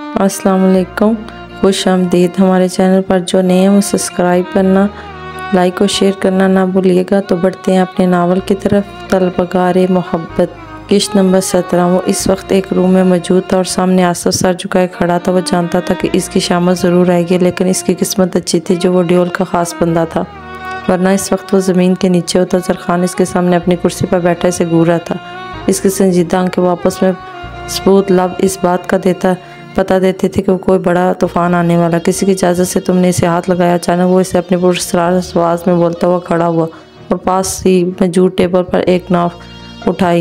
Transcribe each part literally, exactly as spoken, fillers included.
अस्सलाम वालेकुम, खुश आमदीद। हमारे चैनल पर जो नए हैं वो सब्सक्राइब करना, लाइक और शेयर करना ना भूलिएगा। तो बढ़ते हैं अपने नावल की तरफ। तलबगारे मोहब्बत, किश्त नंबर सत्रह। वो इस वक्त एक रूम में मौजूद था और सामने आसफ सर झुकाए खड़ा था। वो जानता था कि इसकी शामत ज़रूर आएगी, लेकिन इसकी किस्मत अच्छी थी जो वो ड्योल का ख़ास बंदा था, वरना इस वक्त वो ज़मीन के नीचे होता। जरखान इसके सामने अपनी कुर्सी पर बैठा इसे घूर रहा था। इसकी संजीदा आंखें वो आपस में सबूत लब इस बात का देता पता देते थे कि वो कोई बड़ा तूफान आने वाला। किसी की इजाज़त से तुमने इसे हाथ लगाया। अचानक वो इसे अपने पुरस्कार आवाज़ में बोलता हुआ खड़ा हुआ और पास ही मौजूद टेबल पर एक नाव उठाई।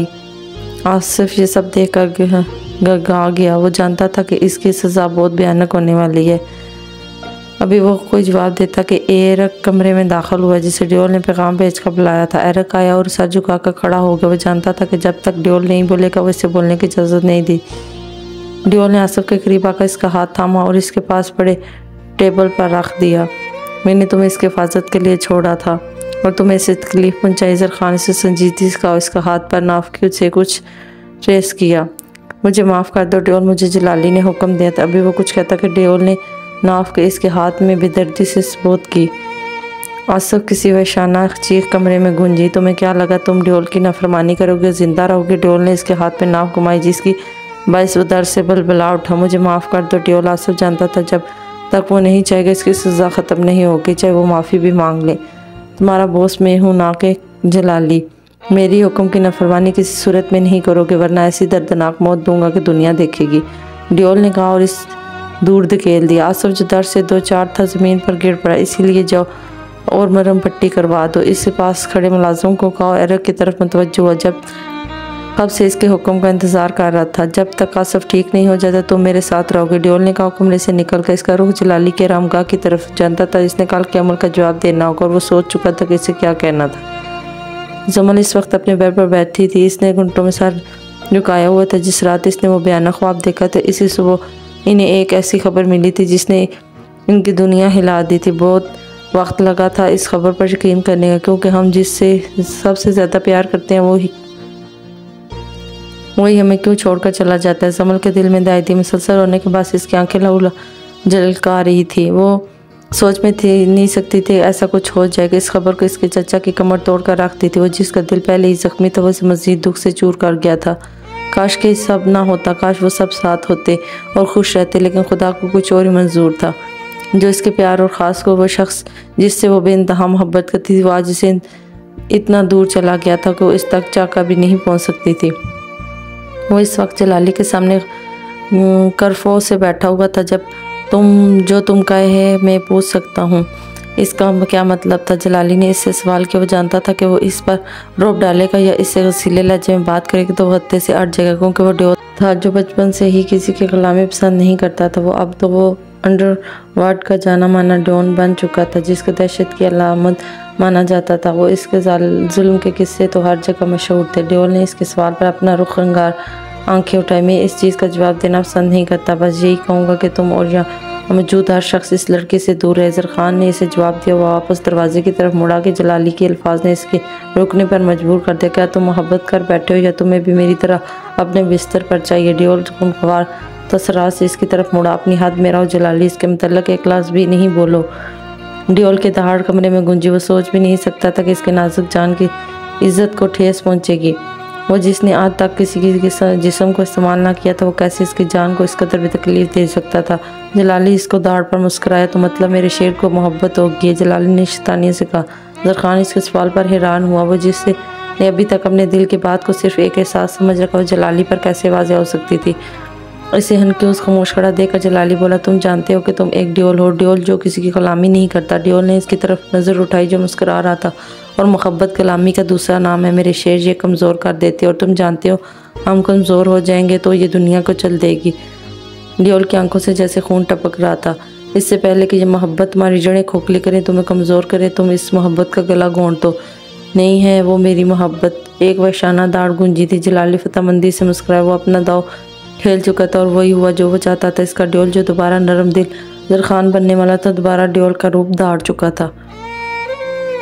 आसिफ ये सब देख कर गा गया। वो जानता था कि इसकी सज़ा बहुत भयानक होने वाली है। अभी वो कोई जवाब देता कि एरक कमरे में दाखिल हुआ, जिसे ड्योल ने पैगाम भेज कर बुलाया था। एरक आया और सर झुका कर खड़ा हो गया। वो जानता था कि जब तक ड्योल नहीं बोलेगा वो इसे बोलने की इजाज़त नहीं दी। ड्योल ने आसिफ के करीब आकर इसका हाथ थामा और इसके पास पड़े टेबल पर रख दिया। मैंने तुम्हें इसकी हिफाजत के लिए छोड़ा था और तुम्हें इसे तकलीफ पहुँचाई। जरखान से संजीदगी का इसका हाथ पर नाफ से कुछ ट्रेस किया। मुझे माफ़ कर दो ड्योल, मुझे जलाली ने हुक्म दिया था। अभी वो कुछ कहता कि ड्योल ने नाफ के इसके हाथ में बेदर्दी से सबूत की। आसिफ किसी वहशाना चीख कमरे में गूंजी। तुम्हें क्या लगा तुम ड्योल की नाफरमानी करोगे, जिंदा रहोगे? ड्योल ने इसके हाथ में नाफ घुमाई, जिसकी बाइस वो दर्द से बलबला उठा। मुझे माफ़ कर दो ड्योल। आसिफ जानता था जब तक वो नहीं चाहेगा इसकी सज़ा ख़त्म नहीं होगी, चाहे वो माफ़ी भी मांग ले। तुम्हारा बॉस मैं हूँ, ना कि जलाली। मेरी हुक्म की नाफरमानी किसी सूरत में नहीं करोगे, वरना ऐसी दर्दनाक मौत दूंगा कि दुनिया देखेगी, ड्योल ने कहा और इस दूर धकेल दिया। आसिफ जो दर्द से दो चार था ज़मीन पर गिर पड़ा। इसीलिए जाओ और मरहम पट्टी करवा दो। इसके पास खड़े मुलाजिम को कहा। एरक की तरफ मुतवज्जो हुआ, जब कब से इसके हुक्म का इंतज़ार कर रहा था। जब तक आसिफ ठीक नहीं हो जाता तुम मेरे साथ रहोगे। ड्योल ने कहा। कमरे से निकल कर इसका रुख जलाली के रामगाह की तरफ। जानता था इसने कल के अमल का जवाब देना होगा और वो सोच चुका था कि इसे क्या कहना था। जमल इस वक्त अपने बेड पर बैठी थी। इसने घुटनों में सर झुकाया हुआ था। जिस रात इसने वो बयाना ख्वाब देखा था, इसी सुबह इन्हें एक ऐसी खबर मिली थी जिसने इनकी दुनिया हिला दी थी। बहुत वक्त लगा था इस खबर पर यकीन करने का, क्योंकि हम जिससे सबसे ज़्यादा प्यार करते हैं वही वही हमें क्यों छोड़कर चला जाता है। जमल के दिल में दाई थी। मुसलसल होने के बाद इसकी आंखें लहू जलका रही थी। वो सोच में थी नहीं सकती थी ऐसा कुछ हो जाएगा। इस खबर को इसके चचा की कमर तोड़ कर रखती थी। वो जिसका दिल पहले ही जख्मी था वो इसे मज़ीद दुख से चूर कर गया था। काश के सब ना होता, काश वो सब साथ होते और खुश रहते, लेकिन खुदा को कुछ और ही मंजूर था। जो इसके प्यार और ख़ास को वो शख्स जिससे वो बेइंतहा मोहब्बत करती थी, वो आज इसे इतना दूर चला गया था कि वो इस तक चाका भी नहीं पहुंच सकती थी। वो इस वक्त जलाली के सामने करफो से बैठा हुआ था। जब तुम जो तुम कहे है मैं पूछ सकता हूँ, इसका क्या मतलब था? जलाली ने इससे सवाल किया। वो जानता था कि वो इस पर रोब डालेगा या इससे गसीले लहजे में बात करेगी तो वो हत्ते से अट जाएगा, क्योंकि वो ड्योल था जो बचपन से ही किसी की गुलामी पसंद नहीं करता था। वो अब तो वो अंडरवर्ल्ड का जाना माना डॉन बन चुका था, जिसको दहशत की अलामत माना जाता था। वो इसके जुल्म के किस्से तो हर जगह मशहूर थे। ड्योल ने इसके सवाल पर अपना रुख रंगार आंखें उठाई। मैं इस चीज़ का जवाब देना पसंद नहीं करता, बस यही कहूँगा कि तुम और यहाँ मौजूद हर शख्स इस लड़के से दूर है। जरखान ने इसे जवाब दिया। वो वापस दरवाजे की तरफ मुड़ा कि जलाली के अल्फाज ने इसके रुकने पर मजबूर कर दिया। क्या तुम मोहब्बत कर बैठे हो या तुम्हें भी मेरी तरह अपने बिस्तर पर चाहिए? ड्योल खुनख्वार तसरात से इसकी तरफ मुड़ा। अपनी हद में रहो जलाली, इसके मतलब एक लफ्ज़ भी नहीं बोलो। ड्योल के दहाड़ कमरे में गूंजी। वो सोच भी नहीं सकता था कि इसके नाजुक जान की इज्जत को ठेस पहुँचेगी। वो जिसने आज तक किसी के जिस्म को इस्तेमाल ना किया था, वो कैसे इसकी जान को इस कदर भी तकलीफ दे सकता था। जलाली इसको दाढ़ पर मुस्कुराया। तो मतलब मेरे शेर को मोहब्बत होगी? जलाली ने शैतानियत से कहा। जरखान इसके सवाल पर हैरान हुआ। वो जिससे ने अभी तक अपने दिल की बात को सिर्फ एक एहसास समझ रखा, वो जलाली पर कैसे वाज़ेह हो सकती थी। इसे हनके उस खामोश खड़ा देखकर जलाली बोला, तुम जानते हो कि तुम एक ड्योल हो, ड्योल जो किसी की गुलामी नहीं करता। ड्योल ने इसकी तरफ नज़र उठाई जो मुस्कुरा रहा था। और मोहब्बत गुलामी का दूसरा नाम है मेरे शेर, ये कमज़ोर कर देती है और तुम जानते हो हम कमज़ोर हो जाएंगे तो ये दुनिया को चल देगी। ड्योल की आंखों से जैसे खून टपक रहा था। इससे पहले कि ये मोहब्बत तुम्हारी जड़ें खोखली करें, तुम्हें कमज़ोर करे, तुम इस मोहब्बत का गला घोंट दो। नहीं है वो मेरी मोहब्बत। एक वहशाना दाढ़ गूंजी थी। जलाली फतहमंदी से मुस्कुराया। वो अपना दाव खेल चुका था और वही हुआ जो वो चाहता था। इसका ड्योल जो दोबारा नरम दिल जरखान बनने वाला था, दोबारा ड्योल का रूप धार चुका था।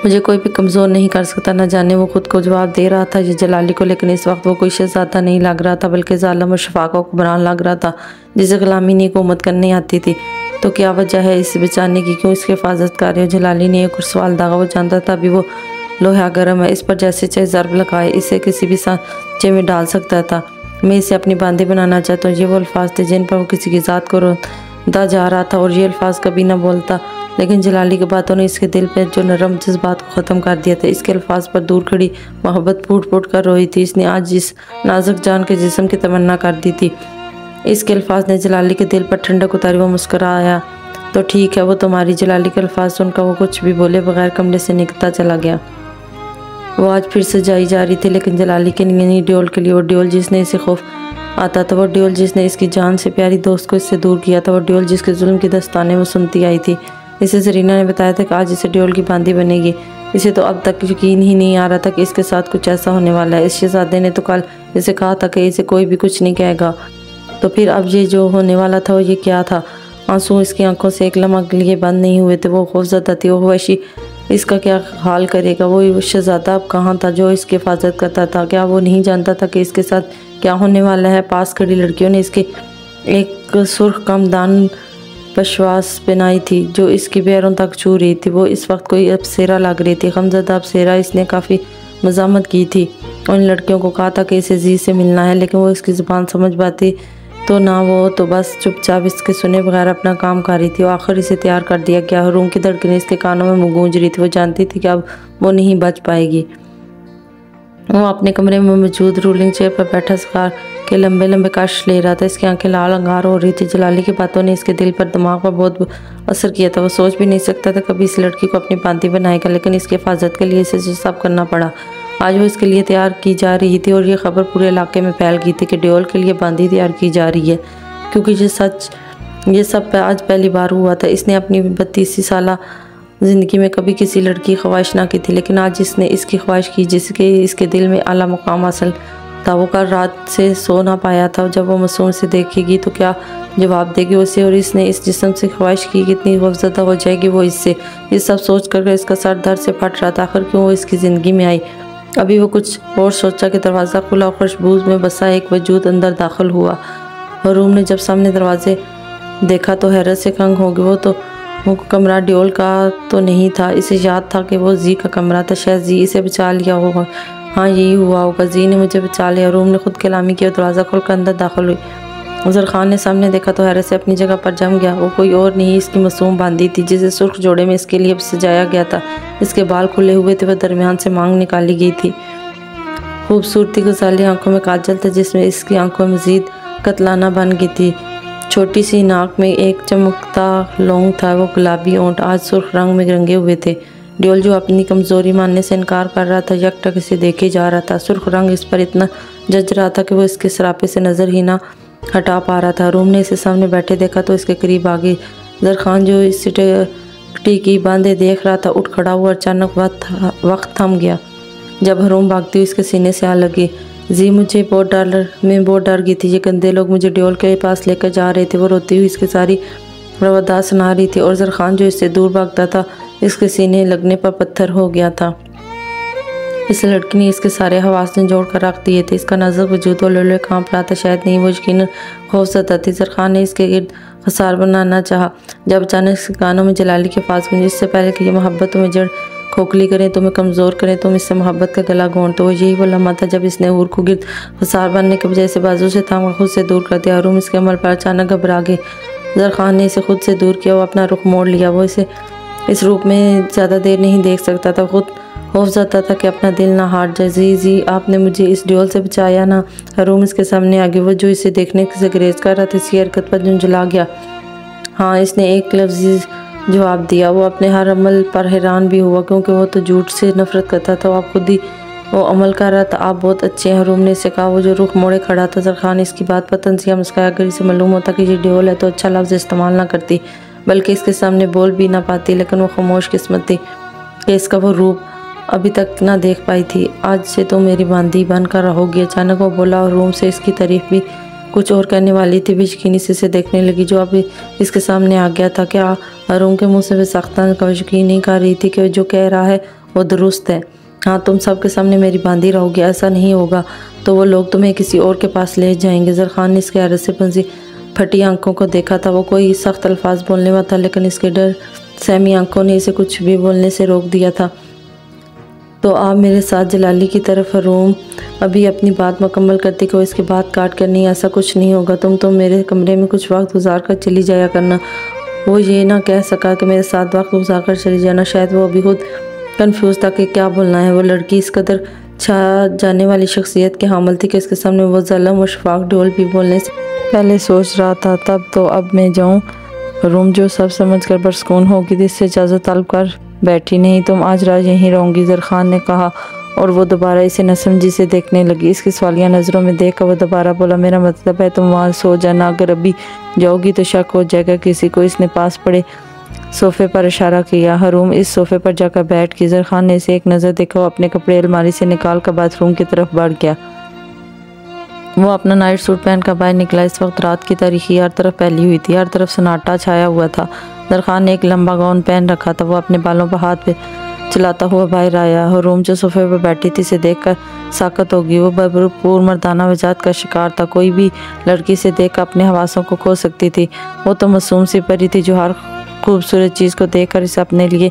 मुझे कोई भी कमज़ोर नहीं कर सकता। न जाने वो खुद को जवाब दे रहा था ये जलाली को, लेकिन इस वक्त वो कोई शहजादा नहीं लग रहा था बल्कि जालिम और शफाका को हुक्मरान लग रहा था जिसे गुलामी नहीं हुकूमत करनी आती थी। तो क्या वजह है इसे बचाने की, क्यों इसकी हिफाजत कर रहे हो? जलाली ने एक और सवाल दागा। वो जानता था अभी वो लोहा गर्म है, इस पर जैसे चाहे ज़रब लगाए इसे किसी भी सांचे में डाल सकता था। मैं इसे अपनी बांदी बनाना चाहता हूँ। ये वो अल्फाज थे जिन पर वो किसी की ज़ात को रोंदा जा रहा था और ये अल्फाज कभी ना बोलता, लेकिन जलाली की बातों ने इसके दिल पर जो नरम जज्बात को ख़त्म कर दिया था। इसके अल्फाज पर दूर खड़ी मोहब्बत फूट फूट कर रोई थी। इसने आज जिस नाजुक जान के जिस्म की तमन्ना कर दी थी। इसके अल्फाज ने जलाली के दिल पर ठंडक उतारी। वो मुस्कुराया। तो ठीक है, वो तुम्हारी। जलाली के अल्फाज सुनकर वो कुछ भी बोले बगैर कमरे से निकलता चला गया। वो आज फिर से जाई जा रही थी, लेकिन जलाली के लिए नहीं, ड्योल के लिए। वो ड्योल जिसने इसे खौफ आता था, वो ड्योल जिसने इसकी जान से प्यारी दोस्त को इससे दूर किया था, वो ड्योल जिसके जुल्म की दस्ताने वो सुनती आई थी। इसे जरीना ने बताया था कि आज इसे ड्योल की बांदी बनेगी। इसे तो अब तक यकीन ही नहीं आ रहा था कि इसके साथ कुछ ऐसा होने वाला है। इस शहजादे ने तो कल इसे कहा था कि इसे कोई भी कुछ नहीं कहेगा, तो फिर अब ये जो होने वाला था वो ये क्या था? आंसू इसकी आंखों से एक लम्हा के लिए बंद नहीं हुए थे। वो खौफज़दा थी। वो वैसी इसका क्या हाल करेगा? वो शहजादा अब कहाँ था जो इसकी हिफाजत करता था? क्या वो नहीं जानता था कि इसके साथ क्या होने वाला है? पास खड़ी लड़कियों ने इसके एक सुर्ख कमदान बशवास पहनाई थी जो इसकी पैरों तक छू रही थी। वो इस वक्त कोई अप्सरा लग रही थी, गमज़दा अप्सरा। इसने काफ़ी मज़ामत की थी, उन लड़कियों को कहा था कि इसे जी से मिलना है, लेकिन वो इसकी ज़ुबान समझ पाती तो ना। वो तो बस चुपचाप इसके सुने बगैर अपना काम कर रही थी। वो आखिर इसे तैयार कर दिया गया। रूम की धड़कनें इसके कानों में गूंज रही थी। वो जानती थी कि अब वो नहीं बच पाएगी। वो अपने कमरे में मौजूद रूलिंग चेयर पर बैठा स्कार के लंबे लंबे कश ले रहा था। इसकी आंखें लाल अंगार हो रही थी। जलाली की बातों ने इसके दिल पर, दिमाग पर बहुत असर किया था। वो सोच भी नहीं सकता था कभी इस लड़की को अपनी बांदी बनाएगा, लेकिन इसकी हिफाजत के लिए इसे सब करना पड़ा। आज वो इसके लिए तैयार की जा रही थी और ये खबर पूरे इलाके में फैल गई थी कि ड्योल के लिए बांदी तैयार की जा रही है, क्योंकि ये सच ये सब आज पहली बार हुआ था। इसने अपनी बत्तीस साल ज़िंदगी में कभी किसी लड़की की ख्वाहिश ना की थी, लेकिन आज इसने इसकी ख्वाहिश की जिसके इसके दिल में आला मुकाम हासिल था। वो कल रात से सो ना पाया था। जब वो मासूम से देखेगी तो क्या जवाब देगी उसे, और इसने इस जिस्म से ख्वाहिश की कितनी खौफज़दा हो जाएगी वो इससे। ये सब सोच कर इसका सर दर्द से फट रहा था। आखिर क्यों वो इसकी ज़िंदगी में आई? अभी वो कुछ और सोचा कि दरवाज़ा खुला और खुशबू में बसा एक वजूद अंदर दाखिल हुआ। और रूम ने जब सामने दरवाजे देखा तो हैरत से कंग हो गई। वो तो वो कमरा ड्योल का तो नहीं था। इसे याद था कि वो जी का कमरा था। शायद जी इसे बचा लिया होगा। हाँ, यही हुआ होगा, जी ने मुझे बचा लिया। रूम ने खुद कलामी किया। दरवाज़ा खोलकर अंदर दाखिल हुई। उज़र खान ने सामने देखा तो हैरत से अपनी जगह पर जम गया। वो कोई और नहीं, इसकी मासूम बांदी थी जिसे सुर्ख जोड़े में इसके लिए सजाया गया था। इसके बाल खुले हुए थे। वह दरमियान से मांग निकाली गई थी। खूबसूरती गुजाली आंखों में काजल था जिसमें इसकी आंखों में मज़ीद कतलाना बन गई थी। छोटी सी नाक में एक चमकता लौंग था। वो गुलाबी ओंठ आज सुर्ख रंग में रंगे हुए थे। ड्योल जो अपनी कमज़ोरी मानने से इनकार कर रहा था, यकटक इसे देखे जा रहा था। सुर्ख रंग इस पर इतना जच रहा था कि वो इसके सरापे से नज़र ही ना हटा पा रहा था। रूम ने इसे सामने बैठे देखा तो इसके करीब आ गई। ज़र खान जो इस टीकी बांधे देख रहा था उठ खड़ा हुआ। अचानक वक्त वक्त थम गया जब हरूम भागती हुई इसके सीने से आ लगी। जी मुझे बहुत डर मैं बहुत डर गई थी। ये गंदे लोग मुझे ड्योल के पास लेकर जा रहे थे। वो रोती हुई इसकी सारी रवादात सुना रही थी और ज़र खान जो इससे दूर भागता था इसके सीने लगने पर पत्थर हो गया था। इस लड़की ने इसके सारे हवास ने जोड़ कर रख दिए थे। इसका नाजुक वजूद और लोले कांप रहा था। शायद नहीं, वो यकीनन खौफज़दा थी। ज़र खान ने इसके गिर्द खसार बनाना चाहा जब अचानक इसके कानों में जलाली के पास गूंजी। इससे पहले कि ये मोहब्बत तुम्हें जड़ खोखली करें, तुम्हें कमज़ोर करें, तुम इससे मोहब्बत का गला घोंट। तो वो यही वो लम्हा था जब इसने हूर को गिर्द खसार बनने के बजाय इसे बाजू से थाम खुद से दूर कर दिया। रूम इसके अमल पर अचानक घबरा गए। ज़र खान ने इसे खुद से दूर किया। वो अपना रुख मोड़ लिया। वो इसे इस रूप में ज़्यादा देर नहीं देख सकता था। खुद खौफज़दा था कि अपना दिल ना हार जाए। जी जी आपने मुझे इस ड्योल से बचाया ना। रूम इसके सामने आ गया। वो जो इसे देखने से गुरेज कर रहा था इसकी हरकत पर झुंझला गया। हाँ, इसने एक लफ्ज़ जवाब दिया। वो अपने हर अमल पर हैरान भी हुआ क्योंकि वो तो झूठ से नफरत करता था। वो आप खुद ही वो अमल कर रहा था। आप बहुत अच्छे हैं, रूम ने इसे कहा। वो जो रुख मोड़े खड़ा था। ज़र खान इसकी बात पर तंजिया मुस्काया। अगर इसे मालूम होता कि ये ड्योल है तो अच्छा लफ्ज़ इस्तेमाल ना करती, बल्कि इसके सामने बोल भी ना पाती। लेकिन वो खामोश किस्मत थी कि इसका वो रूप अभी तक ना देख पाई थी। आज से तो मेरी बांदी बनकर रहोगी। अचानक वो बोला और रूम से इसकी तारीफ भी कुछ और कहने वाली थी। बेयकीनी से इसे देखने लगी जो अभी इसके सामने आ गया था। क्या रूम के मुंह से वे सख्तान का यकीन नहीं कर रही थी कि जो कह रहा है वो दुरुस्त है। हाँ, तुम सबके सामने मेरी बांधी रहोगी, ऐसा नहीं होगा तो वो लोग तुम्हें किसी और के पास ले जाएंगे। ज़रख़ान ने इसके हैरत से पंजी फटी आंखों को देखा था। वो कोई सख्त अल्फाज बोलने वाला था, लेकिन इसके डर सहमी आंखों ने इसे कुछ भी बोलने से रोक दिया था। तो आप मेरे साथ जलाली की तरफ। रूम अभी अपनी बात मुकम्मल करती कि वो इसके बाद काट कर नहीं, ऐसा कुछ नहीं होगा, तुम तो मेरे कमरे में कुछ वक्त गुजार कर चली जाया करना। वो ये ना कह सका कि मेरे साथ वक्त गुजार कर चली जाना। शायद वो अभी खुद कन्फ्यूज़ था कि क्या बोलना है। वो लड़की इस कदर छा जाने वाली शख्सियत के हामिल थी कि इसके सामने वो ज़लम और शफाक ढोल भी बोलने से पहले सोच रहा था तब तो अब मैं जाऊँ। रूम जो सब समझ कर बरसकून होगी थी, इससे इजाज़त तलब कर बैठी। नहीं, तुम आज रात यहीं रहूँगी, ज़रख़ान ने कहा, और वो दोबारा इसे नसमझी से देखने लगी। इसकी सवालिया नज़रों में देख कर वो दोबारा बोला, मेरा मतलब है तुम वहाँ सो जाना, अगर अभी जाओगी तो शक हो जाएगा किसी को। इसने पास पड़े सोफ़े पर इशारा किया। हरूम इस सोफ़े पर जाकर बैठ गई। ज़रख़ान ने इसे एक नज़र देखा, वो अपने कपड़े अलमारी से निकाल कर बाथरूम की तरफ बढ़ गया। वो अपना नाइट सूट पहन कर बाहर निकला। इस वक्त रात की तारीखी हर तरफ फैली हुई थी, हर तरफ सन्नाटा छाया हुआ था। ज़रख़ान ने एक लंबा गाउन पहन रखा था। वो अपने बालों पर हाथ पे चलाता हुआ बाहर आया। हरूम जो सोफ़े पर बैठी थी इसे देखकर साकत होगी। वो भरपूर मर्दाना वजात का शिकार था। कोई भी लड़की से देख कर अपने हवासों को खो सकती थी। वो तो मासूम सी परी थी जो हर खूबसूरत चीज़ को देखकर इसे अपने लिए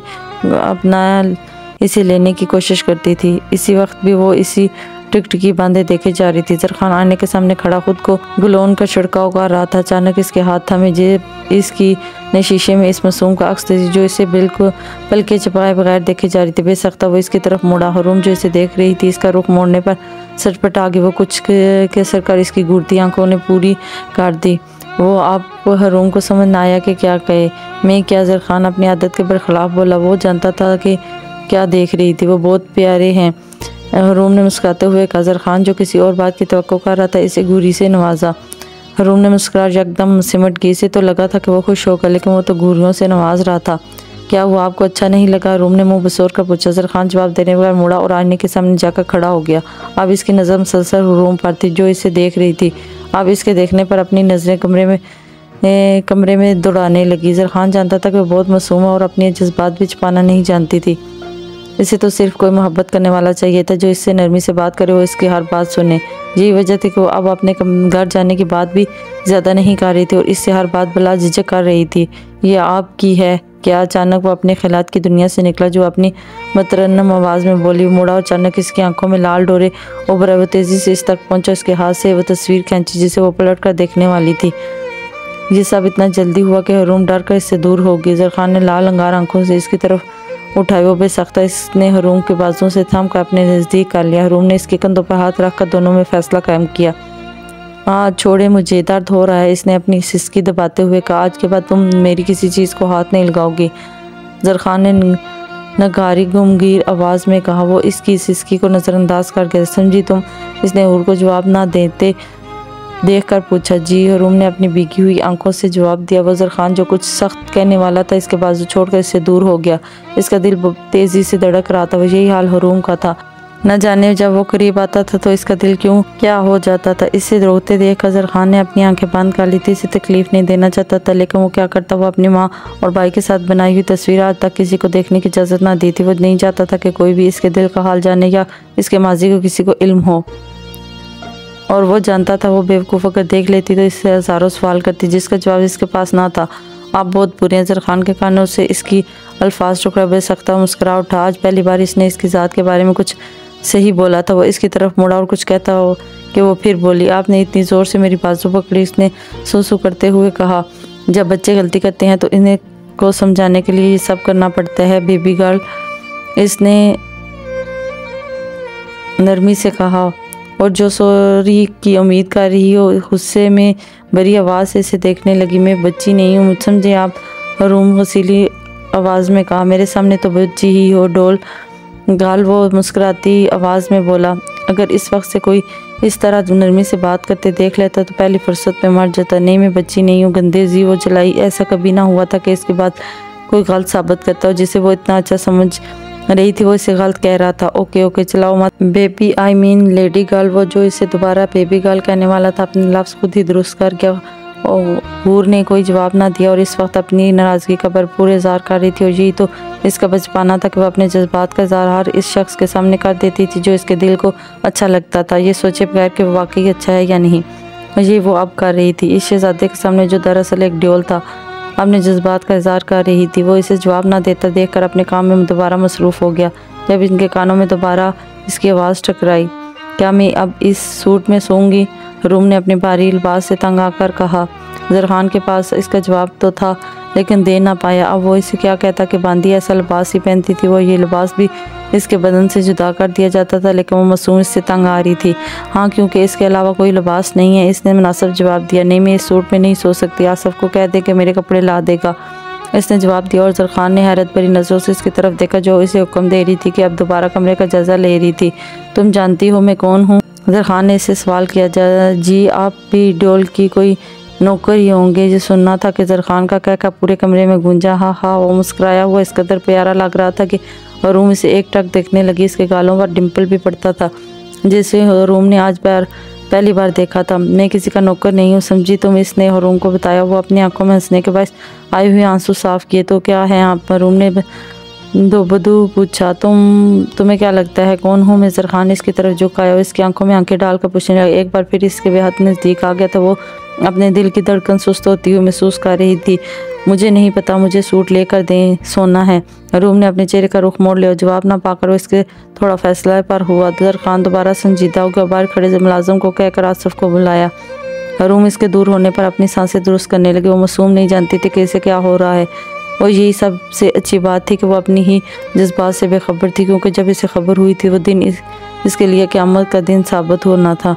अपना इसे लेने की कोशिश करती थी। इसी वक्त भी वो इसी टिकटिकी बांधे देखे जा रही थी। ज़रख़ान आने के सामने खड़ा खुद को गुलोन का छिड़काव कर रहा था। अचानक इसके हाथ थमे जे इसकी ने शीशे में इस मासूम का अक्स थी जो इसे बिल्कुल पलके चपाए बगैर देखे जा रही थी। बेसख्ता वो इसकी तरफ मुड़ा। हरूम जो इसे देख रही थी, इसका रुख मोड़ने पर सचपटा गई। वो कुछ कैसर कर इसकी घूरती आंखों ने पूरी काट दी। वो आप हरूम को समझ ना आया कि क्या कहे। मैं क्या? ज़रख़ान अपनी आदत के बरखिलाफ़ बोला। वो जानता था कि क्या देख रही थी, वो बहुत प्यारे हैं। हरूम ने मुस्कुराते हुए कहा। ज़रख़ान जो किसी और बात की तवक्को कर रहा था इसे घूरी से नवाजा। हरूम ने मुस्कुरा यकदम सिमट गई। इसे तो लगा था कि वो खुश होगा, लेकिन वो तो घूरियों से नवाज रहा था। क्या हुआ, आपको अच्छा नहीं लगा? हरूम ने मुंह बसोर कर पूछा। ज़रख़ान जवाब देने बगैर मुड़ा और आईने के सामने जाकर खड़ा हो गया। अब इसकी नज़र मुसलसल हरूम पर थी जो इसे देख रही थी। अब इसके देखने पर अपनी नज़रें कमरे में ए, कमरे में दौड़ाने लगी। ज़रख़ान जानता था कि वो बहुत मासूम है और अपने जज्बात भी छुपाना नहीं जानती थी। इसे तो सिर्फ कोई मोहब्बत करने वाला चाहिए था जो इससे नरमी से बात करे, वो इसकी हर बात सुने। यही वजह थी कि वो अब अपने घर जाने की बात भी ज़्यादा नहीं कर रही थी और इससे हर बात बला झिझक कर रही थी। ये आपकी है क्या? अचानक वो अपने ख्यालात की दुनिया से निकला जो अपनी मतरन्नम आवाज़ में बोली। मुड़ा और अचानक इसकी आंखों में लाल डोरे उभरे। वो तेज़ी से इस तक पहुंचा। इसके हाथ से वो तस्वीर खींची जिसे वो पलट कर देखने वाली थी। ये सब इतना जल्दी हुआ कि हरूम डर कर इससे दूर हो गई। ज़रख़ान ने लाल अंगार आंखों से इसकी तरफ उठाई। वो बेसख्ता इसने हरूम के बाजू से थम कर अपने नज़दीक कर लिया। हरूम ने इसके कंधों पर हाथ रख कर दोनों में फैसला कायम किया। आज छोड़े, मुझे दर्द हो रहा है, इसने अपनी सिसकी दबाते हुए कहा। आज के बाद तुम मेरी किसी चीज़ को हाथ नहीं लगाओगी, ज़रख़ान ने नगारी गमगीर आवाज़ में कहा। वो इसकी सिसकी को नज़रअंदाज करके समझी तुम? इसने हूर को जवाब ना देते देख कर पूछा। जी, हरूम ने अपनी भीगी हुई आंखों से जवाब दिया। वो ज़रख़ान जो कुछ सख्त कहने वाला था इसके बाजू छोड़कर इससे दूर हो गया। इसका दिल तेज़ी से धड़क रहा था। वो यही हाल हरूम का था। न जाने जब वो करीब आता था तो इसका दिल क्यों क्या हो जाता था। इससे रोते देख कर ज़रख़ान ने अपनी आंखें बंद कर ली थी। इसे तकलीफ़ नहीं देना चाहता था, लेकिन वो क्या करता। वो अपनी माँ और भाई के साथ बनाई हुई तस्वीर आज तक किसी को देखने की इजाज़त ना दी थी। वो नहीं चाहता था कि कोई भी इसके दिल का हाल जाने या इसके माजी को किसी को इल्म हो। और वो जानता था वो बेवकूफ़ अगर देख लेती तो इससे हज़ारों सवाल करती जिसका जवाब इसके पास ना था। आप बहुत बुरे हैं। ज़रख़ान के कानों से इसकी अल्फाज टुकड़ा बेसख्ता मुस्कुरा उठा। आज पहली बार इसने इसकी ज़ात के बारे में कुछ सही बोला था। वो इसकी तरफ मुड़ा और कुछ कहता हो कि वो फिर बोली। आपने इतनी ज़ोर से मेरी बाजू पकड़ी, इसने सूसू करते हुए कहा। जब बच्चे गलती करते हैं तो इन्हें को समझाने के लिए ये सब करना पड़ता है बेबी गर्ल, इसने नरमी से कहा। और जो सॉरी की उम्मीद कर रही हो गुस्से में बड़ी आवाज़ से इसे देखने लगी। मैं बच्ची नहीं हूँ, समझे आप? हरूम गसीली आवाज़ में कहा। मेरे सामने तो बच्ची ही हो डोल गाल, वो मुस्कुराती आवाज़ में बोला। अगर इस वक्त से कोई इस तरह नरमी से बात करते देख लेता तो पहली फुर्सत में मर जाता। नहीं, मैं बच्ची नहीं हूँ, गंदे जी वो जलाई। ऐसा कभी ना हुआ था कि इसके बाद कोई गलत साबित करता हो। जिसे वो इतना अच्छा समझ रही थी वो इसे गलत कह रहा था। ओके ओके चलाओ मत baby, I mean lady girl. वो जो इसे दोबारा बेबी गर्ल कहने वाला था अपने लफ्ज़ खुद ही दुरुस्त कर गया और हूर ने कोई जवाब ना दिया और इस वक्त अपनी नाराज़गी का भरपूर इज़हार कर रही थी। और यही तो इसका बचपना था कि वह अपने जज्बात का इज़हार हर इस शख्स के सामने कर देती थी जो इसके दिल को अच्छा लगता था, ये सोचे बगैर कि वो वाकई अच्छा है या नहीं। और ये वो अब कर रही थी। इस शहजादे के सामने जो दरअसल एक ड्योल था, अपने जज्बात का इज़हार कर रही थी, वो इसे जवाब ना देता देखकर अपने काम में दोबारा मसरूफ़ हो गया। जब इनके कानों में दोबारा इसकी आवाज़ टकराई, क्या मैं अब इस सूट में सोऊंगी? रूम ने अपने भारी लिबास से तंग आकर कहा। जरखान के पास इसका जवाब तो था लेकिन दे ना पाया। अब वो इसे क्या कहता कि बांदी ऐसा लिबास ही पहनती थी। वो ये लिबास भी इसके बदन से जुदा कर दिया जाता था, लेकिन वो मासूम इससे तंग आ रही थी। हाँ, क्योंकि इसके अलावा कोई लिबास नहीं है। इसने मुनासिब जवाब दिया, नहीं मैं इस सूट में नहीं सो सकती। आसफ को कह दे कि मेरे कपड़े ला देगा, इसने जवाब दिया। और जरखान ने हैरत भरी नज़रों से इसकी तरफ देखा जो इसे हुक्म दे रही थी कि अब दोबारा कमरे का जायजा ले रही थी। तुम जानती हो मैं कौन हूँ? जरखान ने इससे सवाल किया। जी, आप भी ड्योल की कोई नौकर ही होंगे। ये सुनना था कि जरखान का कहका पूरे कमरे में गूंजा। हाँ हाँ, वो मुस्कुराया हुआ इस कदर प्यारा लग रहा था कि रूम इसे एक टक देखने लगी। इसके गालों पर डिम्पल भी पड़ता था जिसे रूम ने आज बार पहली बार देखा था। मैं किसी का नौकर नहीं हूँ, समझी तुम? इसने रूम को बताया। वो अपनी आंखों में हंसने के बाद आए हुए आंसू साफ किए। तो क्या है आप? रूम ने दो बदू पूछा। तुम तुम्हें क्या लगता है कौन हूँ मैं? जरखान इसकी तरफ झुकाया, इसकी आंखों में आंखें डालकर पूछने लगा। एक बार फिर इसके बेहद नज़दीक आ गया तो वो अपने दिल की धड़कन सुस्त होती हुई महसूस कर रही थी। मुझे नहीं पता, मुझे सूट लेकर दें, सोना है। रूम ने अपने चेहरे का रुख मोड़ लिया। जवाब ना पाकर वो इसके थोड़ा फैसला पर हुआ। जरखान दोबारा संजीदा होकर बाहर खड़े मुलाजिम को कहकर आसफ को बुलाया। रूम इसके दूर होने पर अपनी सांसें दुरुस्त करने लगी। वो मासूम नहीं जानती थी कि इसे क्या हो रहा है। और यही सबसे अच्छी बात थी कि वो अपनी ही जज्बात से बेखबर थी, क्योंकि जब इसे खबर हुई थी वो दिन इस, इसके लिए क़यामत का दिन साबित होना था।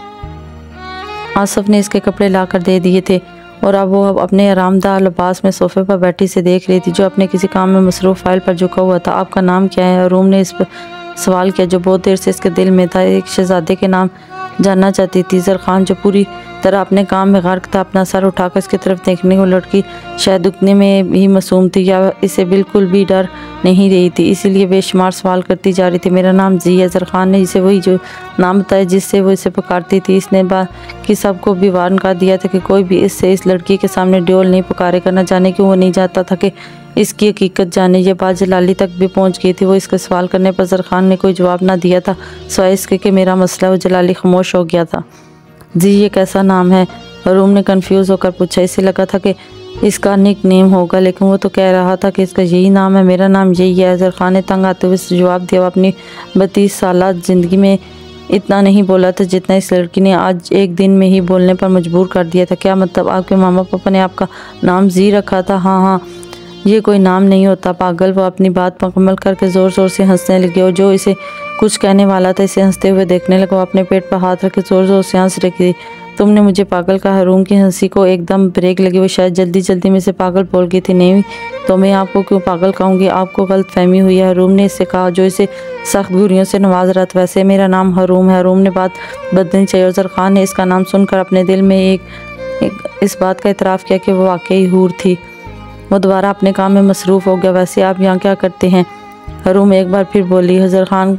आसफ ने इसके कपड़े लाकर दे दिए थे और अब वो अपने आरामदाह लिबास में सोफे पर बैठी से देख रही थी जो अपने किसी काम में मसरूफ़ फाइल पर झुका हुआ था। आपका नाम क्या है? रूम ने इस पर सवाल किया जो बहुत देर से इसके दिल में था। एक शहजादे के नाम जानना चाहती थी। जरखान जो पूरी तरह अपने काम में गर्क था, अपना सर उठाकर इसकी तरफ देखने को लड़की शायद उतने में ही मासूम थी या इसे बिल्कुल भी डर नहीं रही थी, इसीलिए बेशुमार सवाल करती जा रही थी। मेरा नाम जी है। जरखान ने इसे वही जो नाम बताया जिससे वो इसे पुकारती थी। इसने बाकी सबको भी वार्न कर दिया था कि कोई भी इससे इस लड़की के सामने ड्योल नहीं पुकारेगा। न जाने क्यों वो नहीं चाहता था कि इसकी हकीकत जाने। ये बात जलाली तक भी पहुंच गई थी। वो इसके सवाल करने पर जरखान ने कोई जवाब ना दिया था सिवाय इसके कि मेरा मसला। वो जलाली खामोश हो गया था। जी, ये कैसा नाम है? रूम ने कंफ्यूज होकर पूछा। इसे लगा था कि इसका निक नेम होगा, लेकिन वो तो कह रहा था कि इसका यही नाम है। मेरा नाम यही है। जरखान ने तंग आते हुए जवाब दिया। वो अपनी बत्तीस साल ज़िंदगी में इतना नहीं बोला था जितना इस लड़की ने आज एक दिन में ही बोलने पर मजबूर कर दिया था। क्या मतलब? आपके मामा पापा ने आपका नाम जी रखा था? हाँ हाँ, ये कोई नाम नहीं होता पागल। वो अपनी बात मुकम्मल करके ज़ोर ज़ोर से हंसने लगी और जो इसे कुछ कहने वाला था इसे हंसते हुए देखने लगा। वो अपने पेट पर हाथ रख के ज़ोर ज़ोर से हंस रही। तुमने मुझे पागल कहा? रूम की हंसी को एकदम ब्रेक लगी। वो शायद जल्दी जल्दी में से पागल बोल गई थी। नहीं तो मैं आपको क्यों पागल कहूँगी? आपको गलत फहमी हुई है, हरूम ने इससे कहा जो इसे सख्त घुरियों से नवाज रहा था। वैसे मेरा नाम हरूम है। हरूम ने बात बदलनी चाहिए और जरखान ने इसका नाम सुनकर अपने दिल में एक, एक इस बात का इतराफ़ किया कि वो वाकई हूर थी। वो दोबारा अपने काम में मसरूफ़ हो गया। वैसे आप यहाँ क्या करते हैं? हरूम एक बार फिर बोली। जरखान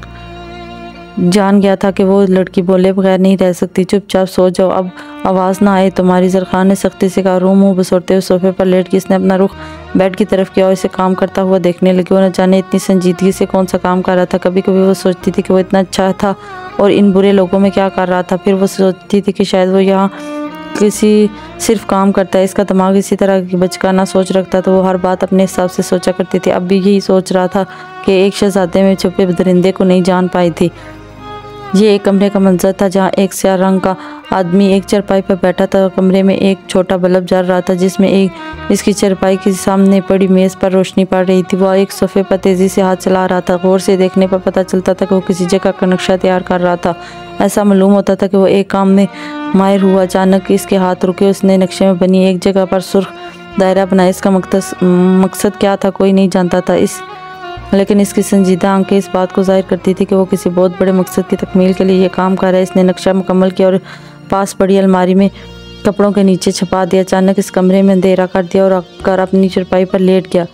जान गया था कि वो लड़की बोले बगैर नहीं रह सकती। चुपचाप सो जाओ, अब आवाज़ ना आए तुम्हारी। जरखान ने सख्ती से कहा। रूम मुँह बसोरते हुए सोफे पर लेट के इसने अपना रुख बेड की तरफ किया और इसे काम करता हुआ देखने लगी। वो न जाने इतनी संजीदगी से कौन सा काम कर रहा था। कभी कभी वो सोचती थी कि वो इतना अच्छा था और इन बुरे लोगों में क्या कर रहा था। फिर वो सोचती थी कि शायद वो यहाँ किसी सिर्फ काम करता है। इसका दिमाग इसी तरह की बचकाना सोच रखता तो वो हर बात अपने हिसाब से सोचा करती थी। अब भी यही सोच रहा था कि एक शहजादे में छुपे दरिंदे को नहीं जान पाई थी। ये एक कमरे का मंजर था जहाँ एक स्याह रंग का आदमी एक चारपाई पर बैठा था। कमरे में एक छोटा बल्ब जल रहा था जिसमें एक इसकी चारपाई के सामने पड़ी मेज़ पर रोशनी पड़ रही थी। वह एक सोफे पर तेज़ी से हाथ चला रहा था। गौर से देखने पर पता चलता था कि वो किसी जगह का नक्शा तैयार कर रहा था। ऐसा मालूम होता था कि वो एक काम में माहिर हुआ। अचानक इसके हाथ रुके। उसने नक्शे में बनी एक जगह पर सुर्ख दायरा बनाया। इसका मकसद मकसद क्या था कोई नहीं जानता था, इस लेकिन इसकी संजीदा आंखें इस बात को जाहिर करती थी कि वो किसी बहुत बड़े मकसद की तकमील के लिए ये काम कर रहा है। इसने नक्शा मुकम्मल किया और पास पड़ी अलमारी में कपड़ों के नीचे छुपा दिया। अचानक इस कमरे में अंधेरा कर दिया और आकर अपनी चरपाई पर लेट गया।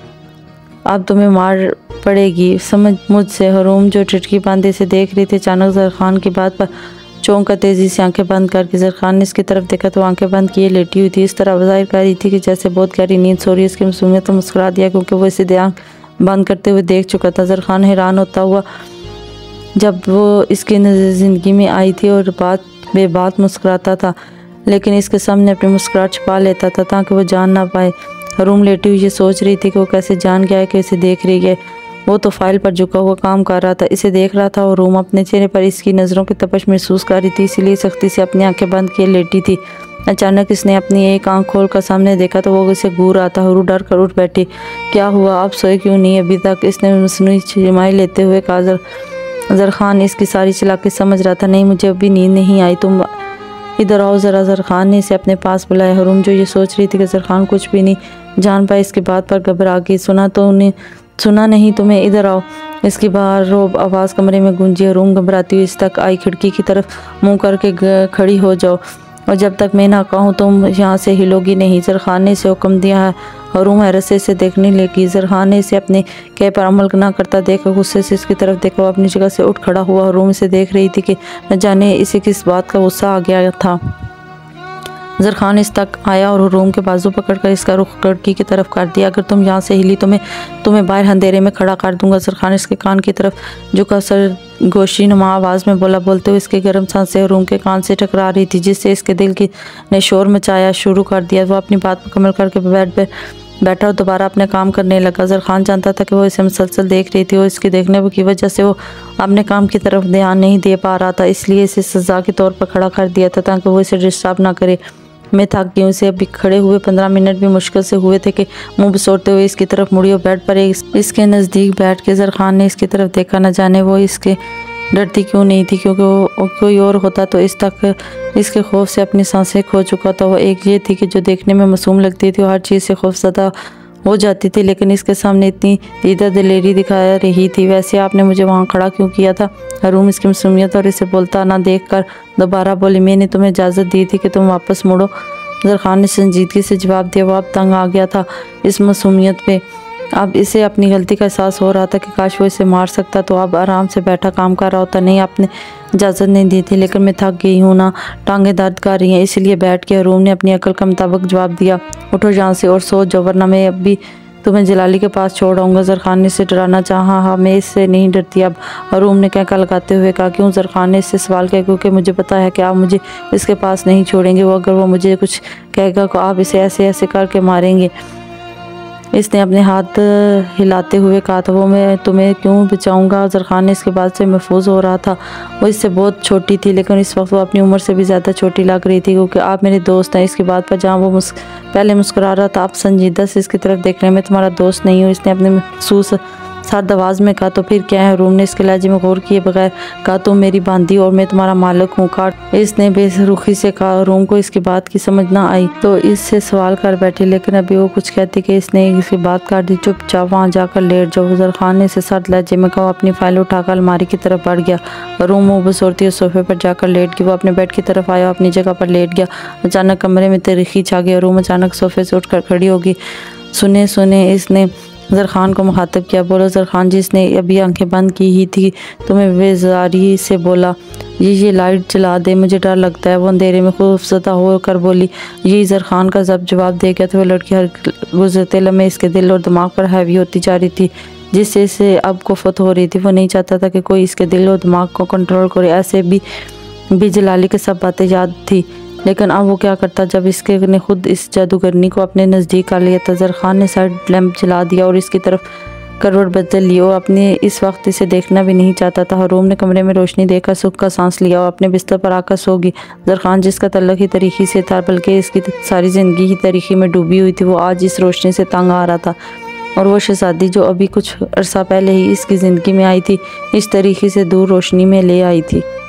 अब तुम्हें मार पड़ेगी समझ मुझसे। हरूम जो टिटकी बांधे से देख रही थी अचानक जरखान की बात पर चौंक कर तेज़ी से आंखें बंद करके ज़रख़ान ने इसकी तरफ देखा तो आंखें बंद किए लेटी हुई थी। इस तरह ज़ाहिर कर रही थी कि जैसे बहुत गहरी नींद सो रही है। इसकी मासूमियत तो मुस्कुरा दिया क्योंकि वो इसे आँख बंद करते हुए देख चुका था। ज़रख़ान हैरान होता हुआ जब वो इसकी ज़िंदगी में आई थी और बात बेबात मुस्कुराता था, लेकिन इसके सामने अपनी मुस्कुराहट छुपा लेता था ताकि वो जान ना पाए। रूम लेटी हुई ये सोच रही थी कि वो कैसे जान गया है कि इसे देख रही है। वो तो फाइल पर झुका हुआ काम कर रहा था, इसे देख रहा था और रूम अपने चेहरे पर इसकी नज़रों की तपश महसूस कर रही थी, इसीलिए सख्ती से अपनी आंखें बंद किए लेटी थी। अचानक इसने अपनी एक आंख खोल कर सामने देखा तो वो इसे घूर रहा था। हरू डर कर उठ बैठी। क्या हुआ, आप सोए क्यों नहीं अभी तक? इसने मसनूई छिमाई लेते हुए कहा। ज़रख़ान इसकी सारी चालाकी समझ रहा था। नहीं, मुझे अभी नींद नहीं आई, तुम इधर आओ ज़रा। ज़रख़ान ने इसे अपने पास बुलाया। हरूम जो ये सोच रही थी कि ज़रख़ान कुछ भी नहीं जान पाए इसकी बात पर घबरा गई। सुना तो उन्हें सुना नहीं तुम्हें, इधर आओ। इसकी बाहर रोब आवाज़ कमरे में गूंजी। हरूम घबराती हुई इस तक आई। खिड़की की तरफ मुंह करके खड़ी हो जाओ और जब तक मैं ना कहूँ तुम यहाँ से हिलोगी नहीं, ज़रख़ान ने इसे हुक्म दिया है। हरूम हैरत से इसे देखने लगी। ज़रख़ान ने इसे अपने कह पर अमल ना करता देख गुस्से से इसकी तरफ देखा। वो अपनी जगह से उठ खड़ा हुआ। हरूम इसे देख रही थी कि न जाने इसे किस बात का गुस्सा आ गया था। ज़रख़ान इस तक आया और हरूम के बाजू पकड़कर इसका रुख खिड़की की तरफ कर दिया। अगर तुम यहाँ से हिली तो मैं तुम्हें बाहर अंधेरे में खड़ा कर दूंगा। ज़रख़ान इसके कान की तरफ झुका सर गोशी नुमा आवाज़ में बोला। बोलते हुए इसके गर्म सांसें हरूम के कान से टकरा रही थी, जिससे इसके दिल की ने शोर मचाया शुरू कर दिया। वो अपनी बात मुकम्मल करके बेड पर बैठा और दोबारा अपने काम करने लगा। ज़रख़ान जानता था कि वो इसे मुसलसल देख रही थी और इसके देखने की वजह से वो अपने काम की तरफ ध्यान नहीं दे पा रहा था, इसलिए इसे सज़ा के तौर पर खड़ा कर दिया था ताकि वो इसे डिस्टर्ब ना करे। मैं थक गई हूँ। इसे अभी खड़े हुए पंद्रह मिनट भी मुश्किल से हुए थे कि मुंह बसोड़ते हुए इसकी तरफ मुड़ी और बेड पर एक इसके नज़दीक बैठ के ज़रख़ान ने इसकी तरफ देखा। न जाने वो इसके डरती क्यों नहीं थी, क्योंकि वो कोई और होता तो इस तक इसके खौफ से अपनी सांसें खो चुका था। वो एक ये थी कि जो देखने में मासूम लगती थी, वो हर चीज़ से खौफज़दा हो जाती थी, लेकिन इसके सामने इतनी दीदा दिलेरी दिखा रही थी। वैसे आपने मुझे वहाँ खड़ा क्यों किया था? हरूम इसकी मासूमियत और इसे बोलता ना देख कर दोबारा बोली। मैंने तुम्हें इजाज़त दी थी कि तुम वापस मुड़ो। ज़रख़ान ने संजीदगी से जवाब दिया। वो अब तंग आ गया था इस मासूमियत पे। अब इसे अपनी गलती का एहसास हो रहा था कि काश वो इसे मार सकता तो अब आराम से बैठा काम कर रहा होता। नहीं, आपने इजाज़त नहीं दी थी, लेकिन मैं थक गई हूँ ना, टांगें दर्द कर रही हैं, इसलिए बैठ के हरूम ने अपनी अकल के मुताबिक जवाब दिया। उठो यहाँ से और सो जाओ, वरना मैं अब भी तुम्हें जलाली के पास छोड़ आऊँगा। ज़रख़ान ने इसे डराना चाहा। हाँ, मैं इससे नहीं डरती अब, हरूम ने कहका लगाते हुए कहा। क्यों? ज़रख़ान ने इससे सवाल किया। क्योंकि मुझे पता है कि आप मुझे इसके पास नहीं छोड़ेंगे। वो अगर वो मुझे कुछ कहेगा तो आप इसे ऐसे ऐसे करके मारेंगे। इसने अपने हाथ हिलाते हुए कहा था। वो मैं तुम्हें क्यों बचाऊंगा? ज़रख़ान ने इसके बाद से महफूज हो रहा था। वो इससे बहुत छोटी थी, लेकिन इस वक्त वो अपनी उम्र से भी ज़्यादा छोटी लग रही थी, क्योंकि आप मेरे दोस्त हैं। इसकी बात पर जहाँ वो मुस्क, पहले मुस्कुरा रहा था, आप संजीदा से इसकी तरफ देख रहे हैं। मैं तुम्हारा दोस्त नहीं हूँ, इसने अपने महसूस सर्द आवाज़ में कहा। तो फिर क्या है? हरूम ने इसके लहजे में गौर किए बगैर कहा। तुम मेरी बांदी और मैं तुम्हारा मालिक हूँ। काट इसने बेरुखी से कहा। हरूम को इसकी बात की समझ ना आई तो इससे सवाल कर बैठी, लेकिन अभी वो कुछ कहती कि इसने इसकी बात काट दी। चुपचाप वहाँ जाकर लेट जाओ। ज़रख़ान ने इसे सर्द लहजे में कहा। अपनी फाइल उठाकर अलमारी की तरफ बढ़ गया। हरूम मुँह बसोरती हुई सोफे पर जाकर लेट गई। वो अपने बेड की तरफ आया, अपनी जगह पर लेट गया। अचानक कमरे में तारीकी छा गई। हरूम अचानक सोफे से उठकर खड़ी होगी। सुने सुने इसने ज़रख़ान को मुखातब किया। बोलो ज़रख़ान, जिसने अभी आंखें बंद की ही थी, तुम्हें बेजारी से बोला ये ये लाइट जला दे, मुझे डर लगता है। वो अंधेरे में खौफज़दा होकर बोली। ये ज़रख़ान का जब जवाब दे गया तो वह लड़की हर गुज़रते लम्हे इसके दिल और दिमाग पर हैवी होती जा रही थी, जिससे इसे अब कुफ़त हो रही थी। वो नहीं चाहता था कि कोई इसके दिल और दिमाग को कंट्रोल करे। ऐसे भी भी जलाली की सब बातें याद थी, लेकिन अब वो क्या करता जब इसके ने खुद इस जादूगरनी को अपने नज़दीक कर लिया था। ज़रख़ान ने साइड लैंप जला दिया और इसकी तरफ करवट बदल ली। और अपने इस वक्त इसे देखना भी नहीं चाहता था। हरूम ने कमरे में रोशनी देखकर सुख का सांस लिया और अपने बिस्तर पर आकर सो गई। ज़रख़ान, जिसका तल्लुक़ ही तरीक़ी से था, बल्कि इसकी सारी ज़िंदगी ही तरीक़ी में डूबी हुई थी, वो आज इस रोशनी से तंग आ रहा था। और वो शहज़ादी जो अभी कुछ अरसा पहले ही इसकी ज़िंदगी में आई थी, इस तरीक़े से दूर रोशनी में ले आई थी।